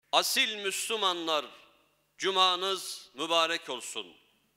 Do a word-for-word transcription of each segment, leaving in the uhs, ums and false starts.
Asil Müslümanlar, cumanız mübarek olsun.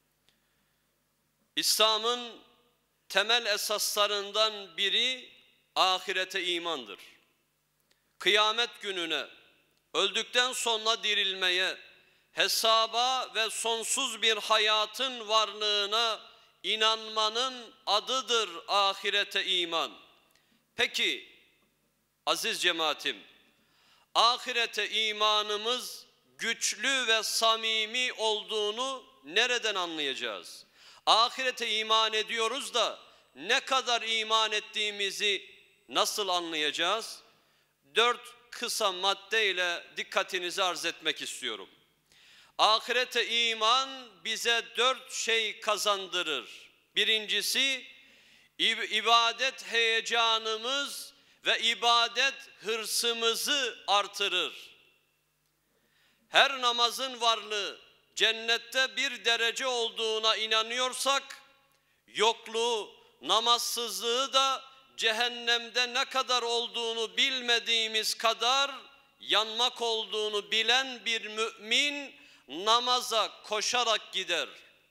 İslam'ın temel esaslarından biri ahirete imandır. Kıyamet gününe, öldükten sonra dirilmeye, hesaba ve sonsuz bir hayatın varlığına inanmanın adıdır ahirete iman. Peki aziz cemaatim, ahirete imanımız güçlü ve samimi olduğunu nereden anlayacağız? Ahirete iman ediyoruz da ne kadar iman ettiğimizi nasıl anlayacağız? Dört kısa maddeyle dikkatinizi arz etmek istiyorum. Ahirete iman bize dört şey kazandırır. Birincisi, ibadet heyecanımız ve ibadet hırsımızı artırır. Her namazın varlığı cennette bir derece olduğuna inanıyorsak, yokluğu, namazsızlığı da cehennemde ne kadar olduğunu bilmediğimiz kadar yanmak olduğunu bilen bir mümin namaza koşarak gider.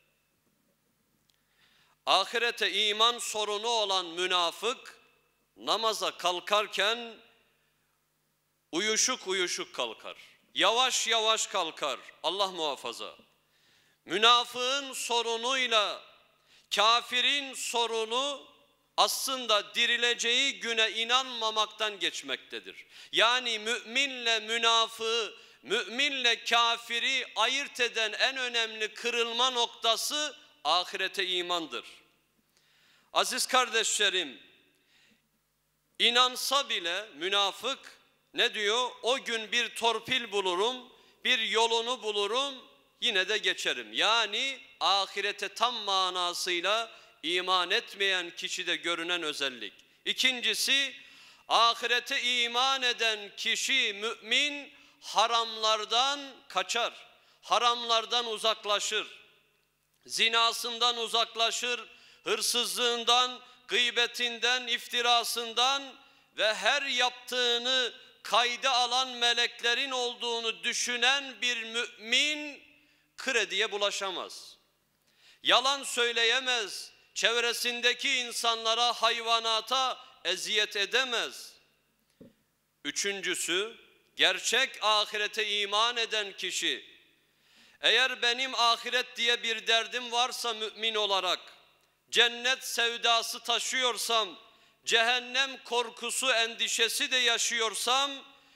Ahirete iman sorunu olan münafık namaza kalkarken uyuşuk uyuşuk kalkar. Yavaş yavaş kalkar. Allah muhafaza. Münafığın sorunuyla kafirin sorunu aslında dirileceği güne inanmamaktan geçmektedir. Yani müminle münafığı, müminle kafiri ayırt eden en önemli kırılma noktası ahirete imandır. Aziz kardeşlerim, inansa bile münafık ne diyor? O gün bir torpil bulurum, bir yolunu bulurum, yine de geçerim. Yani ahirete tam manasıyla iman etmeyen kişide görünen özellik. İkincisi, ahirete iman eden kişi, mümin, haramlardan kaçar, haramlardan uzaklaşır, zinasından uzaklaşır, hırsızlığından, gıybetinden, iftirasından ve her yaptığını kayda alan meleklerin olduğunu düşünen bir mümin krediye bulaşamaz. Yalan söyleyemez, çevresindeki insanlara, hayvanata eziyet edemez. Üçüncüsü, gerçek ahirete iman eden kişi, eğer benim ahiret diye bir derdim varsa mümin olarak, cennet sevdası taşıyorsam, cehennem korkusu, endişesi de yaşıyorsam,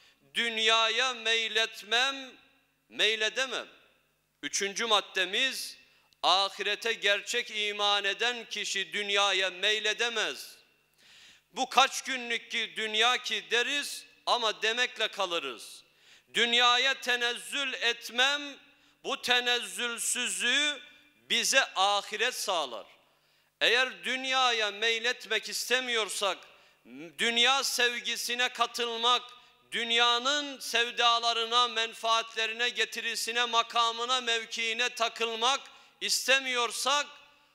dünyaya meyletmem, meyledemem. Üçüncü maddemiz, ahirete gerçek iman eden kişi dünyaya meyledemez. Bu kaç günlük ki dünya ki deriz ama demekle kalırız. Dünyaya tenezzül etmem, bu tenezzülsüzlüğü bize ahiret sağlar. Eğer dünyaya meyletmek istemiyorsak, dünya sevgisine katılmak, dünyanın sevdalarına, menfaatlerine, getirisine, makamına, mevkiine takılmak istemiyorsak,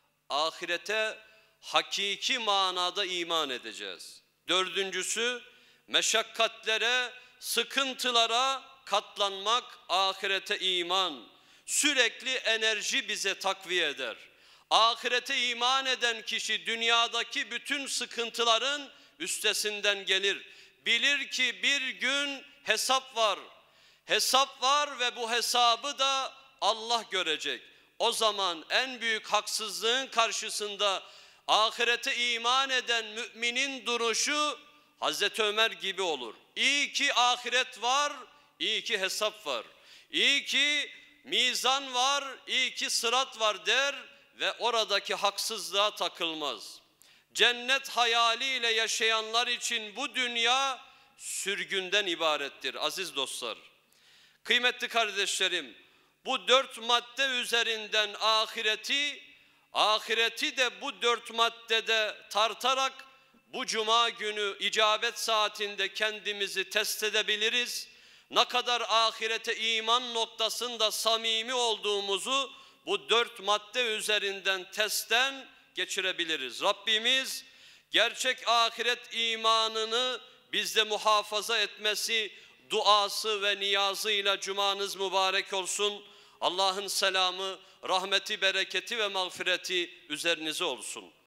ahirete hakiki manada iman edeceğiz. Dördüncüsü, meşakkatlere, sıkıntılara katlanmak, ahirete iman. Sürekli enerji bize takviye eder. Ahirete iman eden kişi dünyadaki bütün sıkıntıların üstesinden gelir. Bilir ki bir gün hesap var. Hesap var ve bu hesabı da Allah görecek. O zaman en büyük haksızlığın karşısında ahirete iman eden müminin duruşu Hazreti Ömer gibi olur. İyi ki ahiret var, iyi ki hesap var. İyi ki mizan var, iyi ki sırat var der ve oradaki haksızlığa takılmaz. Cennet hayaliyle yaşayanlar için bu dünya sürgünden ibarettir aziz dostlar. Kıymetli kardeşlerim, bu dört madde üzerinden ahireti, ahireti de bu dört maddede tartarak bu cuma günü icabet saatinde kendimizi test edebiliriz. Ne kadar ahirete iman noktasında samimi olduğumuzu bu dört madde üzerinden testten geçirebiliriz. Rabbimiz gerçek ahiret imanını bizde muhafaza etmesi, duası ve niyazıyla cumanız mübarek olsun. Allah'ın selamı, rahmeti, bereketi ve mağfireti üzerinize olsun.